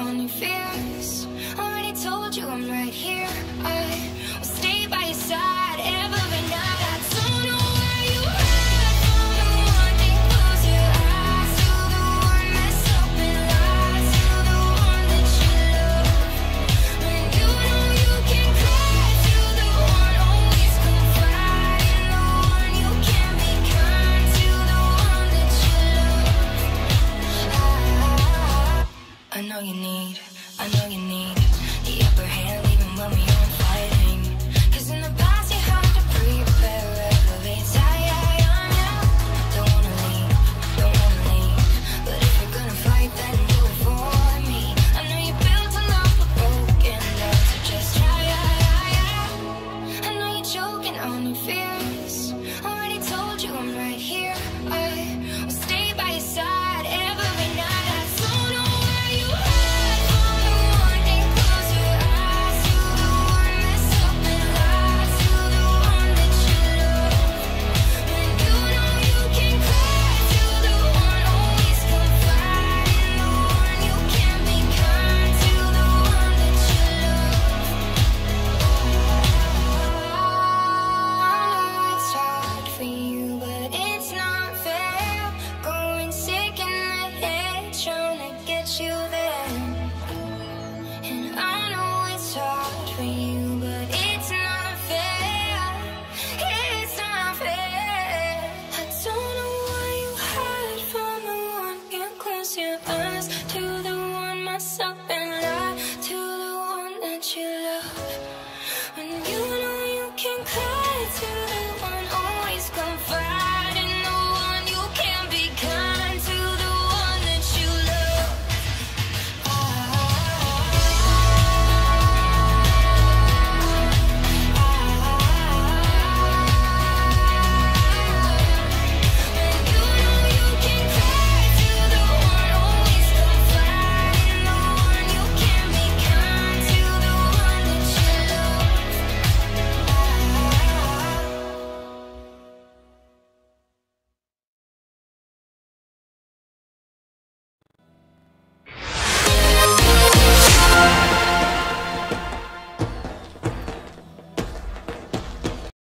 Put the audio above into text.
on your fears. Already told you I'm right here. I will stay by your side every night. I don't know where you hide from the one that close your eyes to, the one that's up and lies to, the one that you love. When you know you can cry to, the one always confide in, the one you can be kind to, the one that you love. I know you need the upper hand even when we aren't fighting. 'Cause in the past you had to prepare elevates. I know. Don't wanna leave. But if you're gonna fight, then do it for me. I know you built a love but broken down, so just try. I know you're choking on your fears. Already told you I'm right here. I will stay by your side every night. I don't know where you hide from the one that close your eyes to, the one that's up and lies to, the one that you love. When you know you can cry to, the one always confide in, the one you can be kind to, the one that you love. I know it's hard for you, but it's not fair. Going sick in the head, trying to get you there. And I know it's hard for you, but it's not fair. It's not fair. I don't know why you hide from the one. You close your eyes to, the one myself.